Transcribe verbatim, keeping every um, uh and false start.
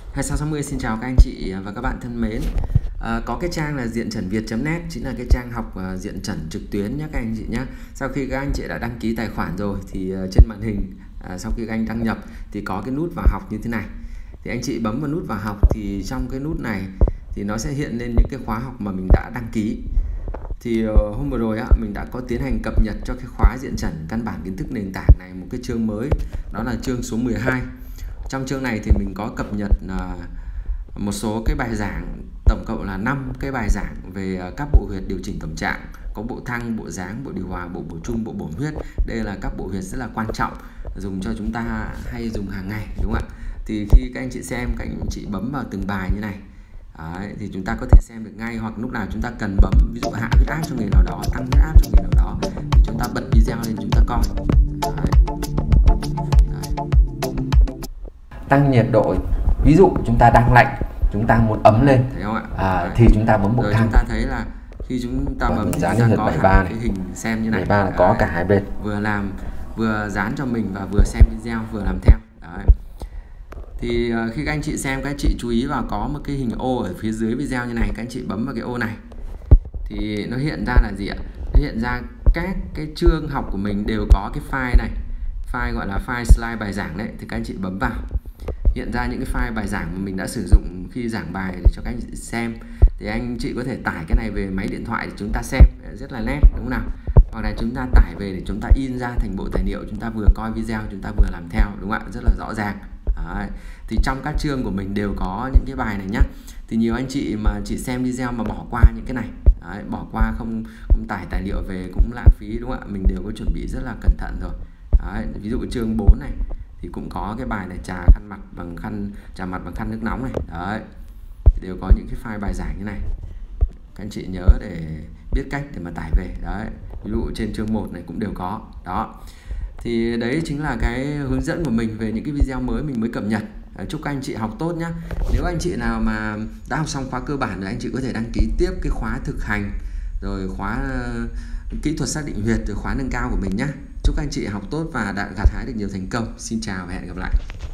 hai sáu sáu mươi xin chào các anh chị và các bạn thân mến. À, có cái trang là diện chuẩn việt chấm net, chính là cái trang học uh, diện chuẩn trực tuyến nhé các anh chị nhé. Sau khi các anh chị đã đăng ký tài khoản rồi thì uh, trên màn hình uh, sau khi các anh đăng nhập thì có cái nút vào học như thế này. Thì anh chị bấm vào nút vào học thì trong cái nút này thì nó sẽ hiện lên những cái khóa học mà mình đã đăng ký. Thì uh, hôm vừa rồi á, mình đã có tiến hành cập nhật cho cái khóa diện chuẩn căn bản kiến thức nền tảng này một cái chương mới, đó là chương số mười hai. Trong chương này thì mình có cập nhật uh, một số cái bài giảng, tổng cộng là năm cái bài giảng về uh, các bộ huyệt điều chỉnh tổng trạng, có bộ thăng, bộ dáng, bộ điều hòa, bộ bổ trung, bộ bổn huyết. Đây là các bộ huyệt rất là quan trọng, dùng cho chúng ta hay dùng hàng ngày, đúng không ạ? Thì khi các anh chị xem, các anh chị bấm vào từng bài như này. Đấy, thì chúng ta có thể xem được ngay, hoặc lúc nào chúng ta cần bấm, ví dụ hạ huyết áp cho người nào đó, tăng huyết áp cho người nào đó, thì chúng ta bật video lên chúng ta coi. Đấy. Đấy. Tăng nhiệt độ, ví dụ chúng ta đang lạnh, chúng ta muốn ấm lên, thấy không ạ? À, thì chúng ta bấm bộ rồi thăng. Chúng ta thấy là khi chúng ta bấm thì dán chúng ta lên có bảy ba này, cái hình xem như này. bảy ba là có cả hai bên, vừa làm vừa dán cho mình và vừa xem video vừa làm theo. Đấy. Thì uh, khi các anh chị xem, các anh chị chú ý vào có một cái hình ô ở phía dưới video như này, các anh chị bấm vào cái ô này thì nó hiện ra là gì ạ? Nó hiện ra các cái chương học của mình đều có cái file này, file gọi là file slide bài giảng đấy, thì các anh chị bấm vào hiện ra những cái file bài giảng mà mình đã sử dụng khi giảng bài để cho các anh chị xem. Thì anh chị có thể tải cái này về máy điện thoại để chúng ta xem rất là nét, đúng không nào? Hoặc là chúng ta tải về để chúng ta in ra thành bộ tài liệu, chúng ta vừa coi video chúng ta vừa làm theo, đúng không ạ? Rất là rõ ràng. Đấy. Thì trong các chương của mình đều có những cái bài này nhá. Thì nhiều anh chị mà chỉ xem video mà bỏ qua những cái này, đấy, bỏ qua không, không tải tài liệu về cũng lãng phí, đúng không ạ? Mình đều có chuẩn bị rất là cẩn thận rồi. Đấy. Ví dụ chương bốn này thì cũng có cái bài này, trà khăn mặt bằng khăn trà mặt bằng khăn nước nóng này. Đấy. Thì đều có những cái file bài giảng như này. Các anh chị nhớ để biết cách để mà tải về. Đấy. Ví dụ trên chương một này cũng đều có. Đó. Thì đấy chính là cái hướng dẫn của mình về những cái video mới mình mới cập nhật. Chúc các anh chị học tốt nhé. Nếu anh chị nào mà đã học xong khóa cơ bản thì anh chị có thể đăng ký tiếp cái khóa thực hành, rồi khóa uh, kỹ thuật xác định huyệt, rồi khóa nâng cao của mình nhé. Chúc các anh chị học tốt và đã gặt hái được nhiều thành công. Xin chào và hẹn gặp lại.